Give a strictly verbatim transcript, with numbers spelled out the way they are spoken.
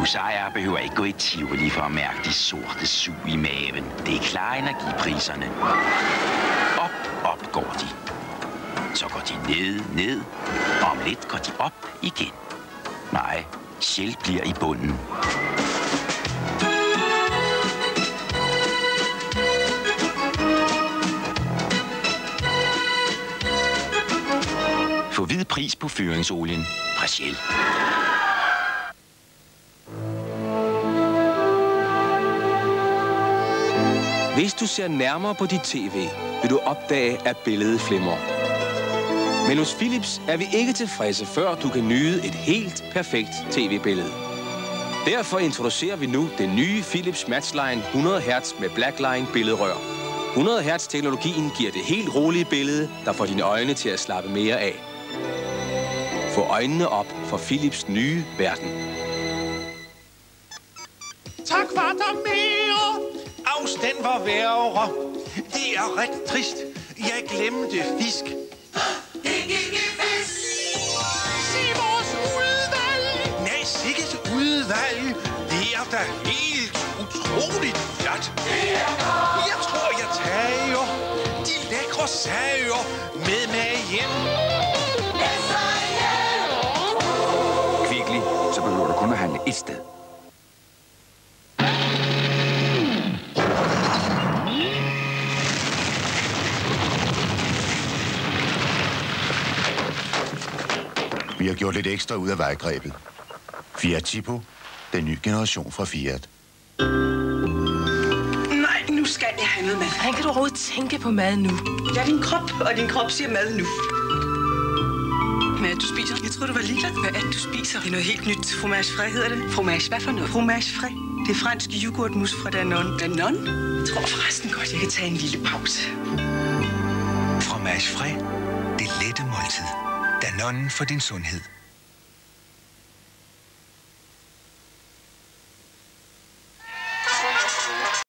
Husejere behøver ikke gå i tivoli for at mærke de sorte sug i maven. Det klarer energipriserne. Op, op går de. Så går de ned, ned, og om lidt går de op igen. Nej, Shell bliver i bunden. Få vid pris på fyringsolien fra Shell. Hvis du ser nærmere på dit tv, vil du opdage, at billedet flimrer. Men hos Philips er vi ikke tilfredse, før du kan nyde et helt perfekt tv-billede. Derfor introducerer vi nu det nye Philips Matchline hundrede hertz med Blackline billedrør. hundrede hertz teknologien giver det helt rolige billede, der får dine øjne til at slappe mere af. Få øjnene op for Philips nye verden. Tak for der mere. Afstand var værre. Det er ret trist. Jeg glemte fisk. Ikke fisk. Se vores udvalg. Nej, sikkert udvalg. Det er da helt utroligt flot. Det er godt. Jeg tror, jeg tager de lækre sager med mig hjem. Kvickly, så behøver du kun at handle et sted. Vi har gjort lidt ekstra ud af vejgrebet. Fiat Tipo, den nye generation fra Fiat. Nej, nu skal jeg have noget mad. Hvordan kan du overhovedet tænke på mad nu? Ja, din krop, og din krop siger mad nu. Hvad er det, du spiser? Jeg tror du var ligeglad. Hvad er det, du spiser? Det er noget helt nyt. Fromage frais hedder det. Fromage, hvad for noget? Fromage frais. Det er fransk yoghurtmus fra Danone. Danone? Jeg tror forresten godt, jeg kan tage en lille pause. Fromage frais. Det lette måltid. Danone for din sundhed.